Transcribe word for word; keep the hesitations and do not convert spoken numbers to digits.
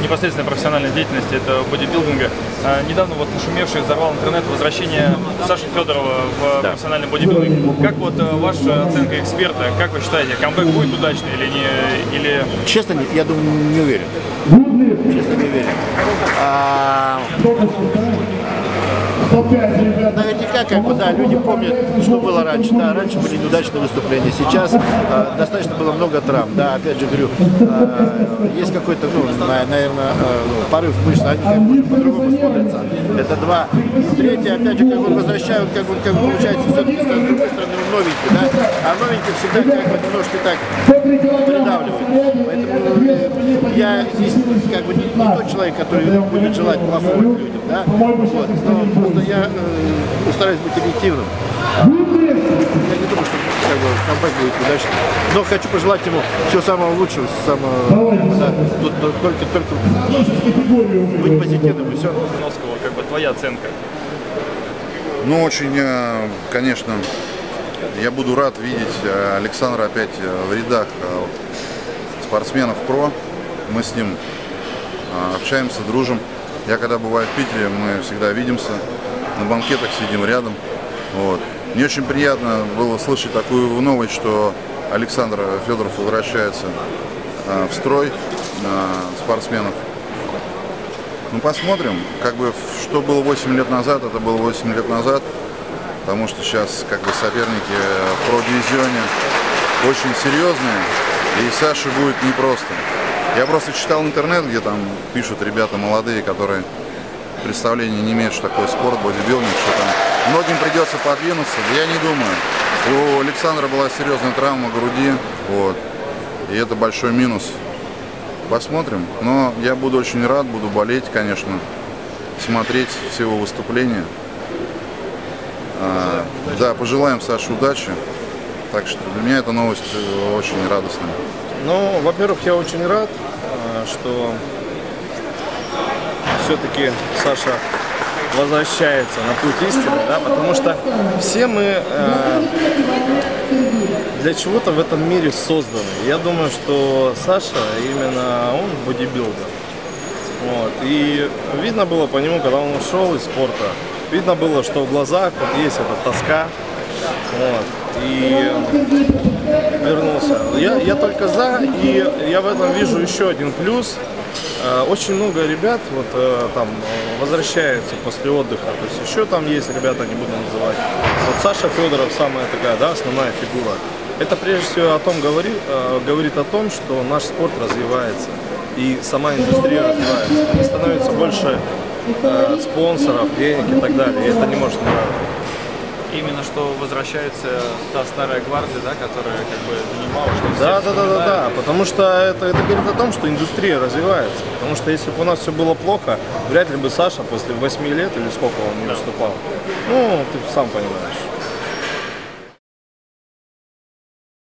непосредственной профессиональной деятельности, это бодибилдинга. А, недавно вот нашумевший взорвал интернет возвращение Саши Федорова в да. профессиональный бодибилдинг. Как вот ваша оценка эксперта, как вы считаете, камбэк будет удачный или не? Или... Честно, я думаю, не уверен. Честно, не уверен. А... Наверняка, как бы, да, люди помнят, что было раньше. Да, раньше были неудачные выступления, сейчас э, достаточно было много травм. Да, опять же говорю, э, есть какой-то, ну, наверное, э, порыв мышц, они как бы по-другому смотрятся. Это два. Третье, опять же, как бы возвращают, как бы, как бы получается, все-таки с другой стороны новенький, да, а новенький всегда как бы немножко так придавливает. Поэтому я здесь как бы не, не тот человек, который будет желать плохого людям, да. Вот. Но просто я э, стараюсь быть объективным. Я не думаю, что как бы, камбэк будет удачным. Но хочу пожелать ему всего самого лучшего, самого, да, тут, тут, только, только быть позитивным и все. Как бы твоя оценка? Ну, очень, конечно, я буду рад видеть Александра опять в рядах спортсменов ПРО. Мы с ним общаемся, дружим. Я когда бываю в Питере, мы всегда видимся, на банкетах сидим рядом. Вот. Мне очень приятно было слышать такую новость, что Александр Федоров возвращается э, в строй э, спортсменов. Ну, посмотрим, как бы, что было восемь лет назад, это было восемь лет назад, потому что сейчас как бы соперники в про-дивизионе очень серьезные, и Саше будет непросто. Я просто читал интернет, где там пишут ребята молодые, которые представления не имеют, что такое спорт, бодибилдинг, что там многим придется подвинуться. Я не думаю. У Александра была серьезная травма груди, вот, и это большой минус. Посмотрим. Но я буду очень рад, буду болеть, конечно, смотреть все его выступления. А, да, пожелаем Саше удачи. Так что для меня эта новость очень радостная. Ну, во-первых, я очень рад, что все-таки Саша возвращается на путь истины, да, потому что все мы э, для чего-то в этом мире созданы. Я думаю, что Саша именно он бодибилдер. Вот. И видно было по нему, когда он ушел из спорта, видно было, что в глазах вот есть эта тоска. Вот. И вернулся. Я, я только за, и я в этом вижу еще один плюс. Очень много ребят вот там возвращаются после отдыха. То есть еще там есть ребята, не буду называть. Вот Саша Федоров самая такая, да, основная фигура. Это прежде всего о том говорит, говорит о том, что наш спорт развивается и сама индустрия развивается. И становится больше э, спонсоров, денег и так далее. И это не может не радовать. Именно что возвращается та старая гвардия, да, которая как бы занимала, что да, да, да, да, да, потому что это, это говорит о том, что индустрия развивается. Потому что если бы у нас все было плохо, вряд ли бы Саша после восьми лет или сколько он не выступал. Ну, ты сам понимаешь.